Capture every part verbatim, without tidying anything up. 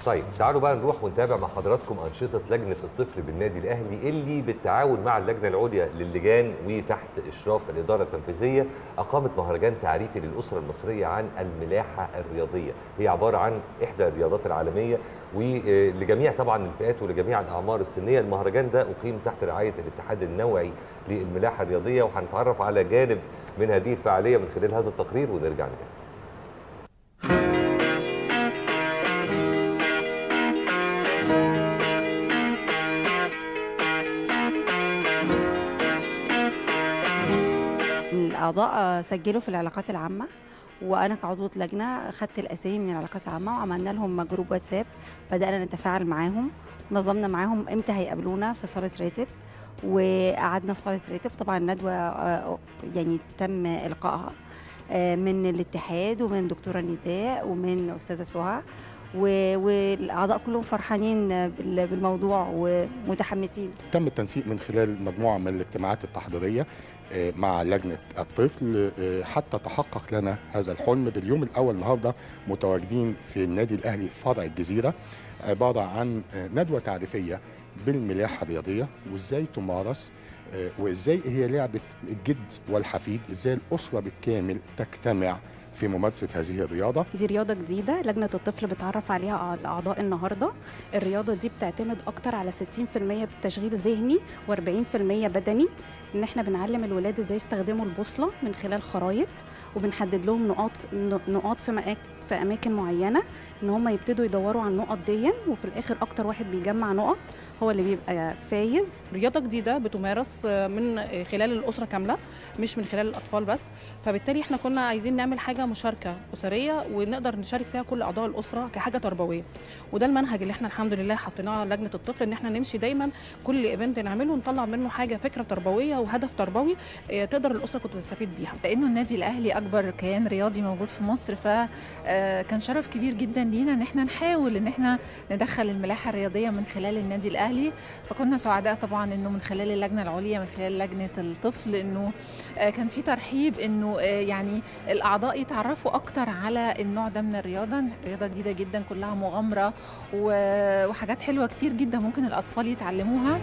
طيب تعالوا بقى نروح ونتابع مع حضراتكم أنشطة لجنة الطفل بالنادي الأهلي اللي بالتعاون مع اللجنة العليا للجان وتحت إشراف الإدارة التنفيذية أقامت مهرجان تعريفي للأسرة المصرية عن الملاحة الرياضية. هي عبارة عن إحدى الرياضات العالمية ولجميع طبعا الفئات ولجميع الأعمار السنية. المهرجان ده أقيم تحت رعاية الاتحاد النوعي للملاحة الرياضية، وهنتعرف على جانب من هذه الفعالية من خلال هذا التقرير ونرجع نكمل. الأعضاء سجلوا في العلاقات العامة، وأنا كعضوة لجنة خدت الأسامي من العلاقات العامة وعملنا لهم جروب واتساب، بدأنا نتفاعل معاهم، نظمنا معاهم إمتى هيقابلونا في صالة راتب، وقعدنا في صالة راتب. طبعا الندوة يعني تم إلقائها من الاتحاد ومن دكتورة نداء ومن أستاذة سهى، والأعضاء كلهم فرحانين بالموضوع ومتحمسين. تم التنسيق من خلال مجموعة من الاجتماعات التحضيرية مع لجنة الطفل حتى تحقق لنا هذا الحلم. باليوم الأول النهاردة متواجدين في النادي الأهلي فرع الجزيرة، عبارة عن ندوة تعريفية بالملاحة الرياضية وإزاي تمارس، وإزاي هي لعبة الجد والحفيد، إزاي الأسرة بالكامل تجتمع في ممارسة هذه الرياضة. دي رياضة جديدة لجنة الطفل بتعرف عليها الأعضاء النهاردة. الرياضة دي بتعتمد أكتر على ستين في المية بالتشغيل ذهني وأربعين في المية بدني، إن احنا بنعلم الولاد إزاي يستخدموا البوصلة من خلال خرايط، وبنحدد لهم نقاط نقاط في مقاك في أماكن معينة إن هم يبتدوا يدوروا على النقط دي، وفي الآخر أكتر واحد بيجمع نقط هو اللي بيبقى فايز. رياضة جديدة بتمارس من خلال الأسرة كاملة مش من خلال الأطفال بس، فبالتالي احنا كنا عايزين نعمل حاجة مشاركة أسرية ونقدر نشارك فيها كل أعضاء الأسرة كحاجة تربوية، وده المنهج اللي احنا الحمد لله حطيناه لجنة الطفل، إن احنا نمشي دايما كل إيفنت نعمله ونطلع منه حاجة فكرة تربوية وهدف تربوي تقدر الأسرة كنت تستفيد بيها. لأنه النادي الأهلي أكبر كيان رياضي موجود في مصر، فكان شرف كبير جدا لينا إن احنا نحاول إن احنا ندخل الملاحة الرياضية من خلال النادي الأهلي. فكنا سعداء طبعا إنه من خلال اللجنة العليا من خلال لجنة الطفل إنه كان في ترحيب إنه يعني الأعضاء يتعرفوا أكتر على النوع ده من الرياضة. رياضة جديدة جدا كلها مغامرة وحاجات حلوة كتير جدا ممكن الأطفال يتعلموها.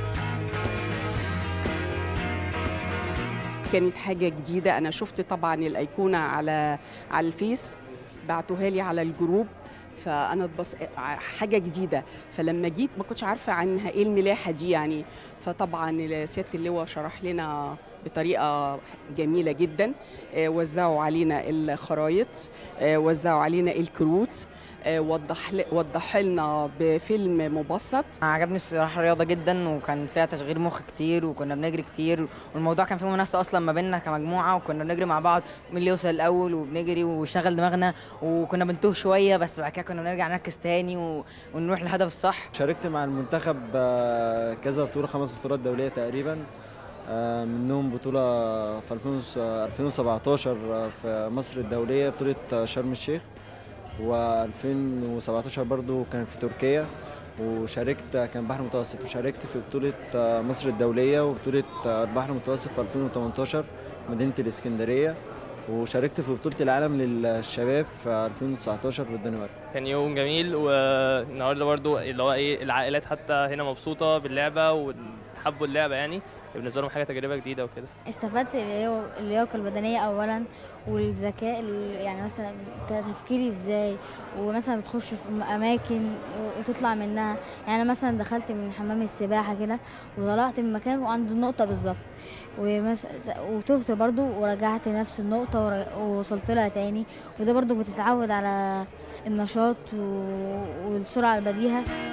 كانت حاجة جديدة. أنا شفت طبعا الأيقونة على على الفيس، بعتوها لي على الجروب، فأنا بص حاجة جديدة. فلما جيت ما كنتش عارفة عنها إيه الملاحة دي يعني، فطبعا سيادة اللواء شرح لنا بطريقة جميلة جدا، وزعوا علينا الخرايط، وزعوا علينا الكروت، وضح وضح لنا بفيلم مبسط. عجبني الصراحه الرياضه جدا، وكان فيها تشغيل مخ كتير وكنا بنجري كتير، والموضوع كان فيه منافسه اصلا ما بيننا كمجموعه، وكنا بنجري مع بعض مين اللي يوصل الاول، وبنجري ونشغل دماغنا، وكنا بنتوه شويه بس بعد كده كنا بنرجع نركز تاني ونروح للهدف الصح. شاركت مع المنتخب كذا بطوله، خمس بطولات دوليه تقريبا، منهم بطوله في ألفين وسبعتاشر في مصر الدوليه، بطوله شرم الشيخ، وألفين وسبعتاشر برضو كان في تركيا، وشاركت كان بحر متوسط، وشاركت في بطولة مصر الدولية وبطولة البحر المتوسط في ألفين وتمنتاشر مدينة الإسكندرية، وشاركت في بطولة العالم للشباب في ألفين وتسعتاشر في الدنمارك. كان يوم جميل، والنهارده برضو اللي هو ايه العائلات حتى هنا مبسوطة باللعبة وحبوا اللعبة، يعني بالنسبه لهم حاجه تجربه جديده وكده. استفدت اللياقه البدنيه اولا، والذكاء، يعني مثلا تفكيري ازاي، ومثلا بتخش في اماكن وتطلع منها. يعني مثلا دخلت من حمام السباحه كده وطلعت من مكان وعند النقطه بالظبط، وتهت برضو ورجعت نفس النقطه ووصلت لها تاني، وده برضو بتتعود على النشاط والسرعه البديهه.